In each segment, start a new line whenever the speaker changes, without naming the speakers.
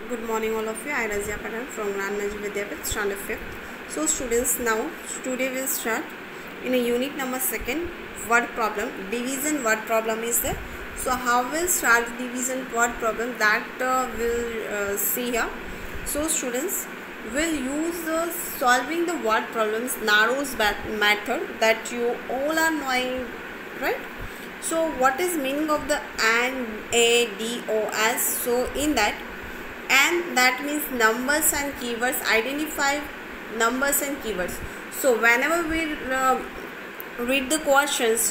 Good morning all of you. I Razia Patel from Rannaji Vidyapith, standard 5th. So students, now today we'll start in a unit number 2nd, word problem. Division word problem is there. So how we'll start the division word problem, that we'll see here. So students, we'll use solving the word problems narrows method that you all are knowing, right? So what is meaning of the NADOS? So in that, and that means numbers and keywords. Identify numbers and keywords. So whenever we read the questions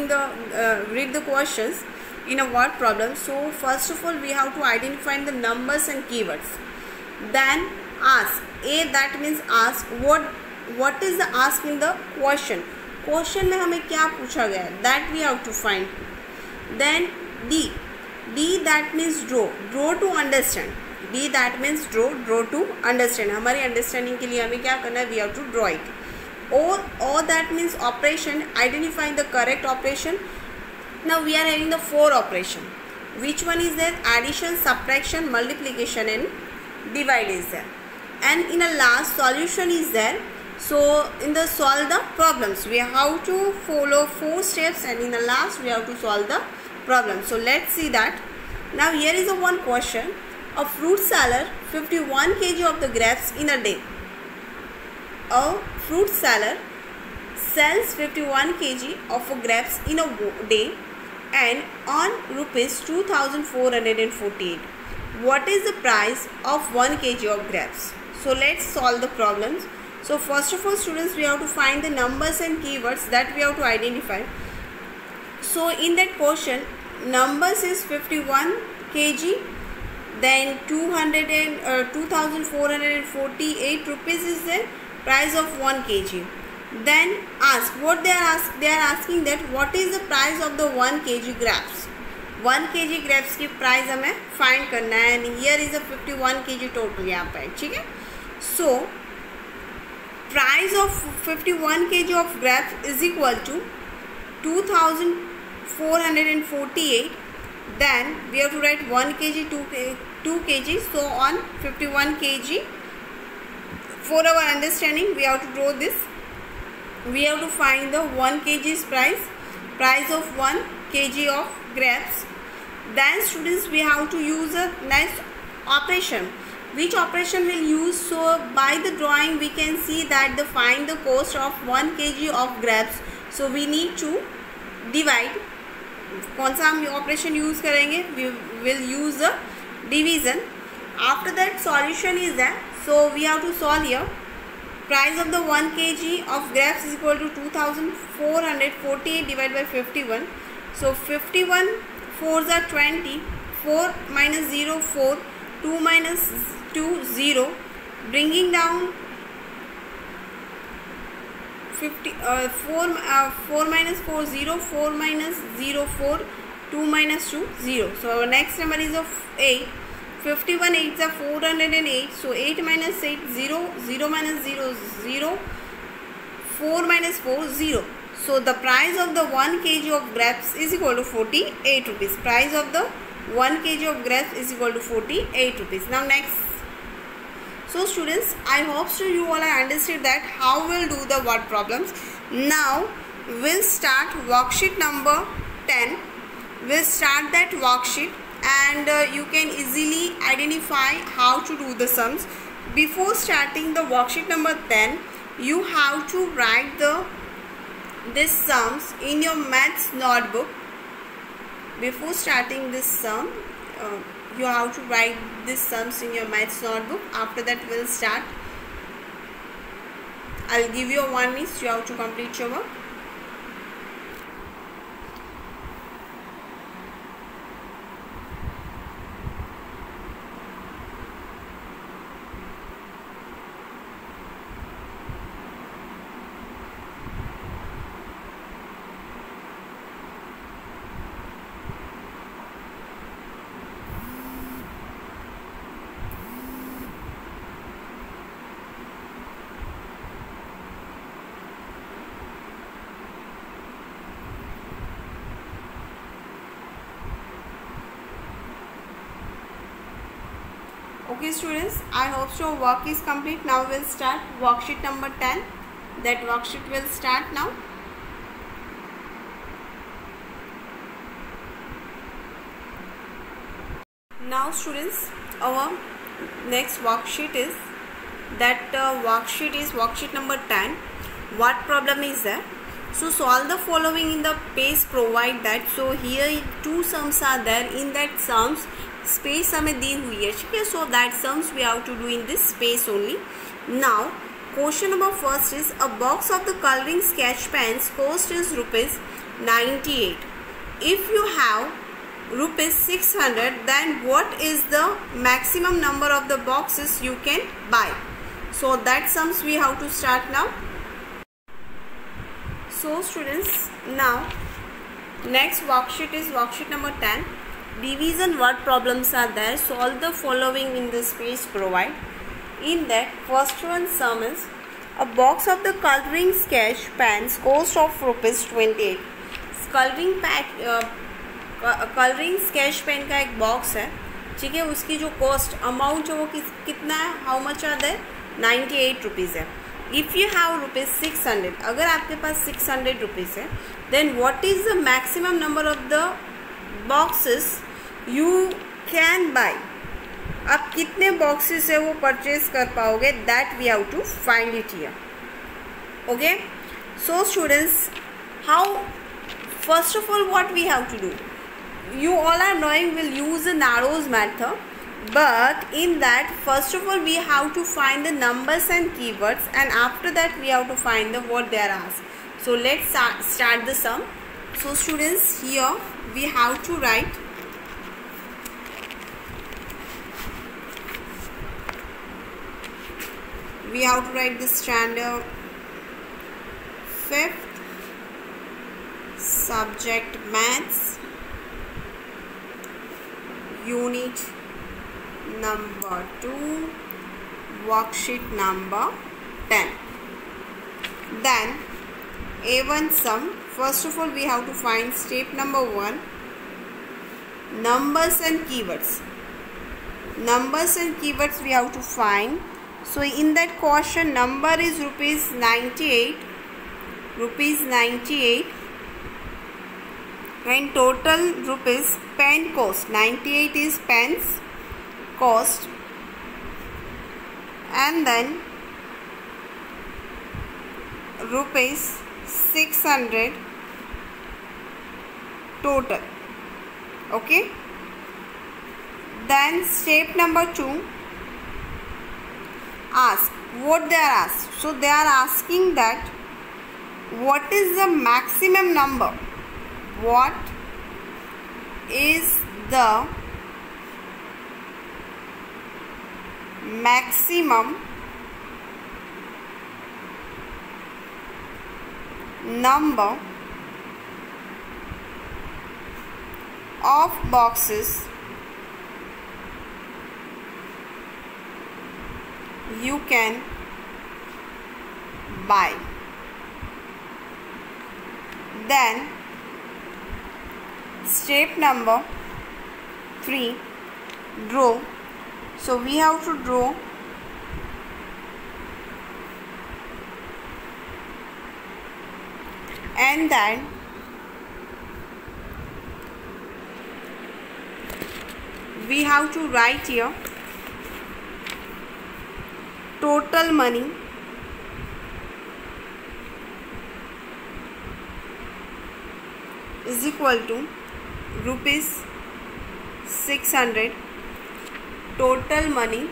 in a word problem, so first of all we have to identify the numbers and keywords. Then ask. A, that means ask. What is the ask in the question? Question में हमें क्या पूछा गया है, that we have to find. Then D that means draw to understand. D that means draw to understand. हमारी understanding के लिए हमें क्या करना है, we have to draw it. और that means operation. Identifying the correct operation. Now we are having the 4 operation. Which one is there? Addition, subtraction, multiplication and divide is there. And in a last solution is there. So in the solve the problems, we have to follow 4 steps, and in the last we have to solve the problem. So let's see that. Now here is a one question. A fruit seller 51 kg of the grapes in a day. A fruit seller sells 51 kg of grapes in a day and on rupees 2448. What is the price of 1 kg of grapes? So let's solve the problems. So first of all students, we have to find the numbers and keywords that we have to identify. So in that question, numbers is 51 kg, then 2448 rupees is the price of 1 kg. Then ask. What they are asking that what is the price of the 1 kg grapes. 1 kg grapes की price हमें find करना है, and here is a 51 kg total यहाँ पे, ठीक है. So price of 51 kg of grapes is equal to 2448. Then we have to write 1 kg, 2 kg, so on 51 kg. For our understanding, we have to draw this. We have to find the 1 kg's price of 1 kg of grapes. Then students, we have to use a next operation. Which operation we'll use? So by the drawing we can see that the find the cost of 1 kg of grapes. So we need to divide. कौन सा हम operation use करेंगे? We will use the division. After that solution is there. So we have to solve here. Price of the 1 kg of grapes is equal to 2448 divided by 51. So 51 4s are 20. 4 minus 0 4. 2 minus 2 0, bringing down 4 minus 4 0, 4 minus 0 4, 2 minus 2 0. So our next number is of 8. 51 8s are 408. So 8 minus 8 0, 0 minus 0 0, 4 minus 4 0. So the price of the 1 kg of grapes is equal to 48 rupees. Price of the 1 kg of grapes is equal to 48 rupees. Now next. So students, I hope so you all have understood that how we'll do the word problems. Now we'll start worksheet number 10. We'll start that worksheet, and you can easily identify how to do the sums. Before starting the worksheet number 10, you have to write this sums in your maths notebook. Before starting this sum, you have to write these sums in your maths notebook. After that we'll start. I'll give you 1 minute. You have to complete your work. Okay students, I hope so work is complete. Now we'll start worksheet number 10. That worksheet will start now. Now students, our next worksheet is worksheet number 10. What problem is that? So solve the following in the page provide that. So here two sums are there. In that sums space हमें दी हुई है, ठीक है. So that sums we have to do in this space only. Now question number first is a box of the coloring sketch pens cost is rupees 98. If you have rupees 600, then what is the maximum number of the boxes you can buy? So that sums we have to start now. So students, now next worksheet is worksheet number 10. Division word problems are there. Solve the following in the space provide. In that first one sum is a box of the coloring sketch pens cost of rupees 28. Colouring sketch pen का एक box है, ठीक है. उसकी जो cost amount है वो कितना है, how much are there, 98 rupees है. इफ़ यू हैव रुपीज़ 600, अगर आपके पास 600 रुपीज़ है, then what is the maximum number of the boxes you can buy. आप कितने बॉक्सेस है वो परचेज कर पाओगे, that we have to find it here. Okay. So students, how first of all what we have to do, you all are knowing we'll use the narrows method, but in that first of all we have to find the numbers and keywords, and after that we have to find the what they are asked. So let's start the sum. So students, here we have to write the standard 5th subject maths, unit number 2, worksheet number 10. Then A1 sum. First of all we have to find step number 1, numbers and keywords. Numbers and keywords we have to find. So in that question number is rupees 98, and total rupees pen cost, 98 is pens cost, and then rupees 600 total. Okay. Then step number 2, ask what they are asked. So they are asking that what is the maximum number, what is the maximum number of boxes you can buy. Then step number 3, draw. So we have to draw and then we have to write here total money is equal to rupees 600. Total money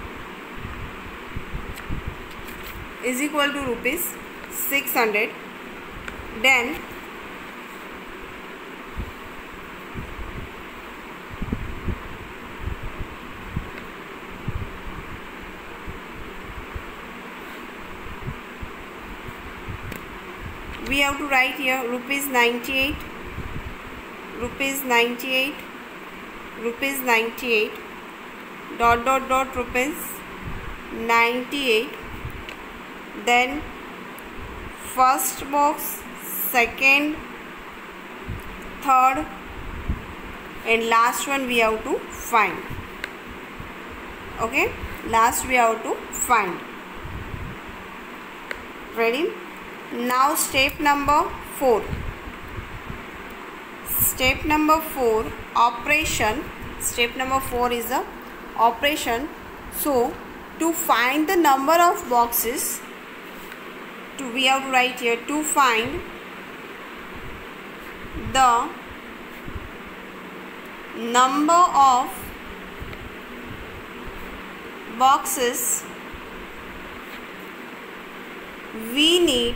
is equal to rupees 600. Then we have to write here rupees 98, rupees 98, rupees 98, dot dot dot rupees 98. Then first box, second, third and last one we have to find. Okay, last we have to find. Ready? Now step number 4. Step number 4, operation. Step number 4 is the operation. So to find the number of boxes, we have to write here, to find the number of boxes we need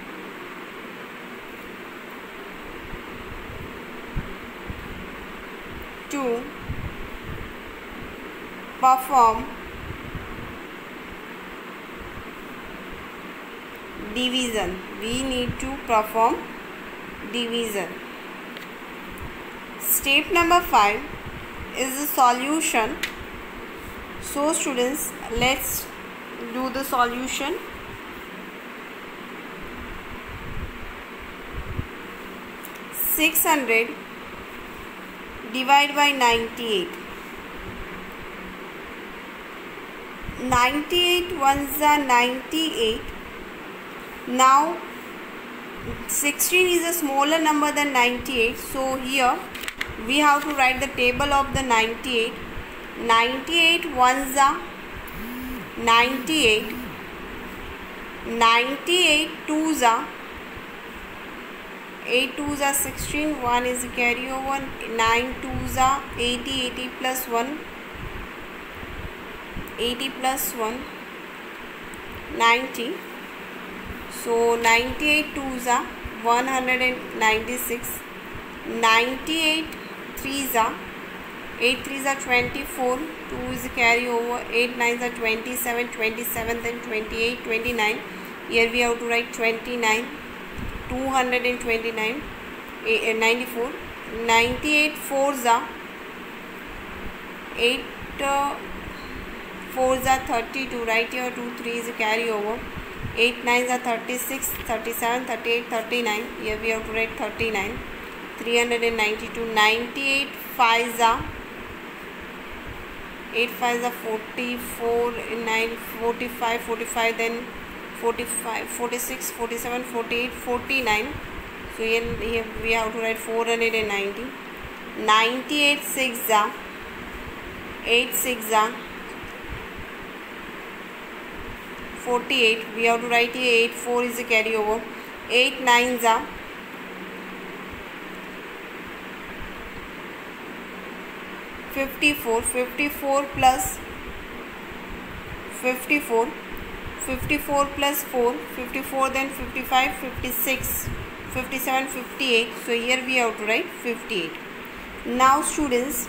to perform division. We need to perform division. Step number 5 is the solution. So students, let's do the solution. (600) divided by 98. 98 ones are 98. Now 16 is a smaller number than 98. So here we have to write the table of the 98. 98 ones are 98. 98 twos are 8 twos are 16, 1 is a carryover, 9 twos are 80, 80 plus 1, 80 plus 1, 90. So 98 twos are 196, 98 threes are 8 threes are 24, 2 is a carryover, 8 nines are 27, 27 then 28, 29. Here we have to write 29. 229, 94, 98 fours are 8 fours are 32, right here 2 3 is a carryover, 8 nines are 36, 37, 38, 39, here we have to write 39, 392, 98 fives are 8 fives are 44, 9, 45, 45 then 45, 46, 47, 48, 49. So here we have to write 490. 98 6 are 8 6 are 48. We have to write here 8 4 is a carryover. 8 9s are 54. 54 plus 54. 54 plus 4, 54 then 55, 56, 57, 58. So here we have to write 58. Now students,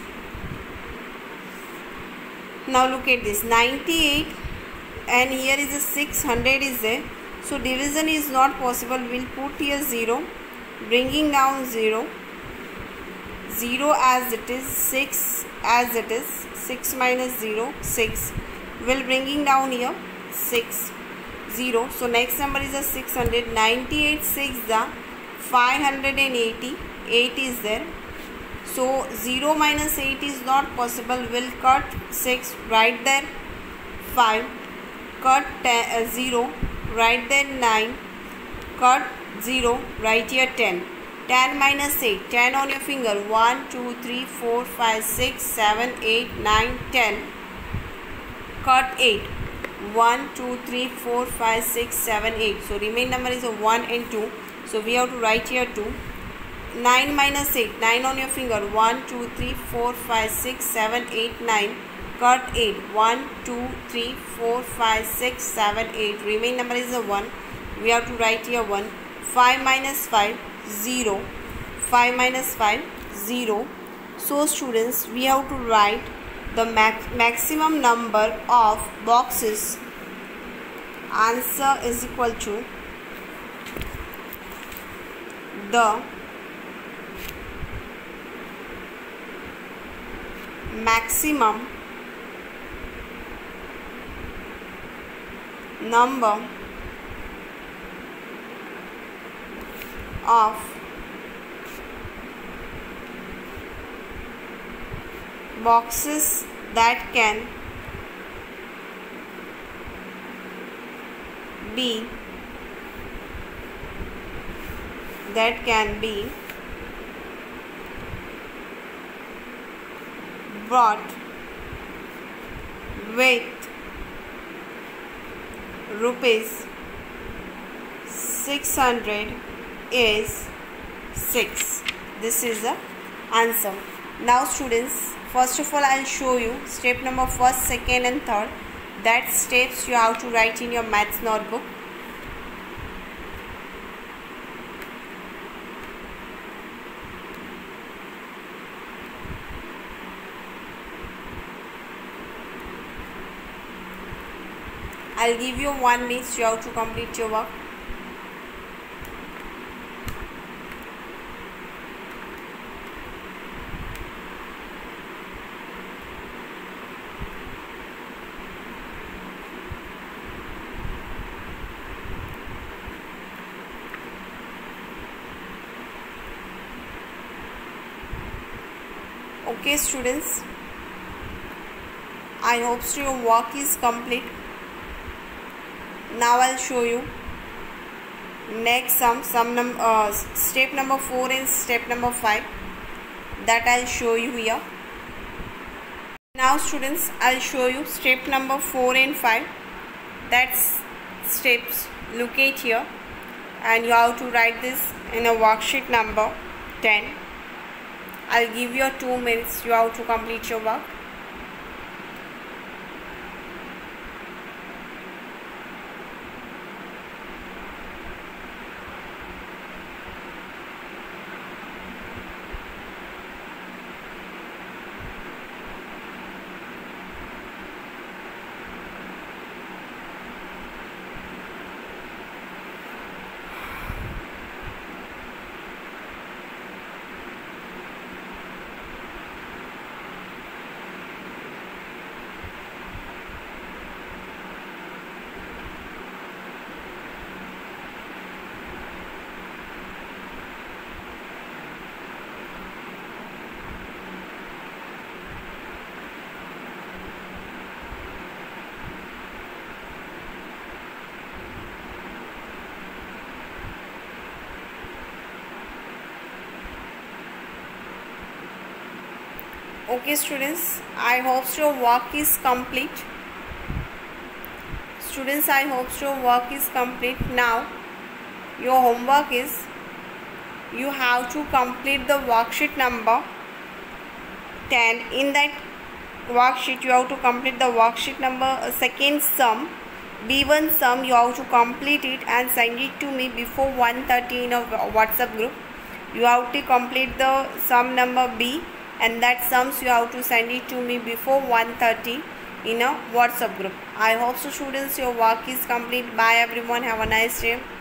now look at this, 98 and here is a 600 is there. So division is not possible. We'll put here 0, bringing down 0, 0 as it is, 6 as it is, 6 minus 0, 6. We'll bringing down here 6, 0. So next number is a 600. 98 6 the 580, 8 is there. So 0 minus 8 is not possible. We'll cut 6, right there 5, cut 0, right there 9, cut 0, right here 10. 10 minus 8, 10 on your finger, 1, 2, 3, 4, 5, 6, 7, 8, 9, 10, cut 8. 1, 2, 3, 4, 5, 6, 7, 8. So remaining number is a 1 and 2. So we have to write here 2. 9 minus 8. 9 on your finger. 1, 2, 3, 4, 5, 6, 7, 8, 9. Cut 8. 1, 2, 3, 4, 5, 6, 7, 8. Remaining number is a 1. We have to write here 1. 5 minus 5, 0. 5 minus 5, 0. So students, we have to write the maximum number of boxes. Answer is equal to the maximum number of boxes that can be bought with rupees 600 is 6. This is the answer. Now students, first of all I will show you step number first, second and third. That steps you have to write in your maths notebook. I'll give you 1 minute, you have to complete your work. Okay students, I hope so your work is complete. Now I'll show you next step number 4 and step number 5, that I'll show you here. Now students, I'll show you step number 4 and 5. That's steps, look at here, and you have to write this in a worksheet number 10. I'll give you 2 minutes, you have to complete your work. Okay students, I hope your work is complete. Students, I hope your work is complete. Now your homework is, you have to complete the worksheet number 10. In that worksheet you have to complete the worksheet number second sum, B1 sum. You have to complete it and send it to me before 1:30 in a WhatsApp group. You have to complete the sum number B, and that sums you have to send it to me before 1:30 in a WhatsApp group. I hope so students your work is complete. Bye everyone, have a nice day.